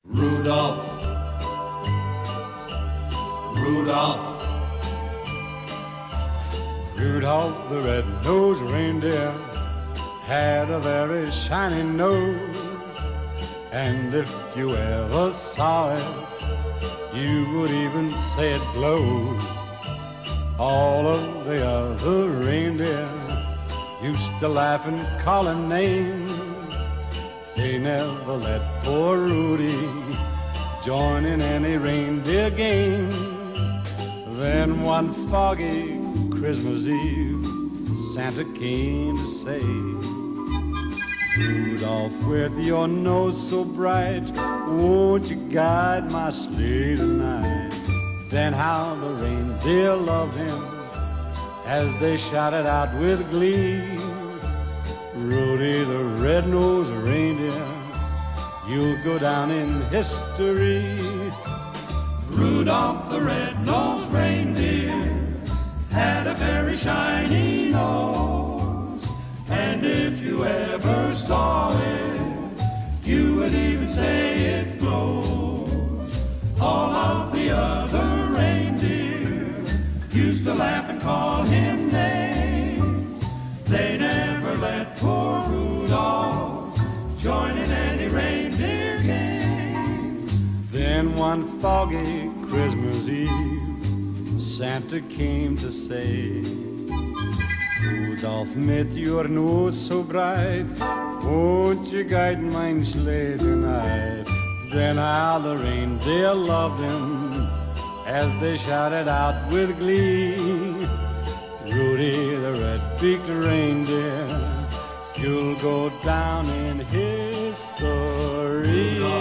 Rudolph, Rudolph, Rudolph the red-nosed reindeer had a very shiny nose, and if you ever saw it, you would even say it glows. All of the other reindeer used to laugh and call him names. They never let poor Rudy join in any reindeer game. Then one foggy Christmas Eve, Santa came to say, Rudolph, with your nose so bright, won't you guide my sleigh tonight? Then how the reindeer loved him as they shouted out with glee, Rudy the red-nosed reindeer, you'll go down in history. Rudolph the red-nosed reindeer had a very shiny nose, and if you ever saw it, you would even say it glows. All of the other reindeer used to laugh and call him names. They never let poor Rudolph join in any reindeer game. Then one foggy Christmas Eve, Santa came to say, Rudolph, mit your nose so bright, won't you guide my sleigh tonight? Then how the reindeer loved him as they shouted out with glee, Rudy the red-beaked reindeer, you'll go down in history.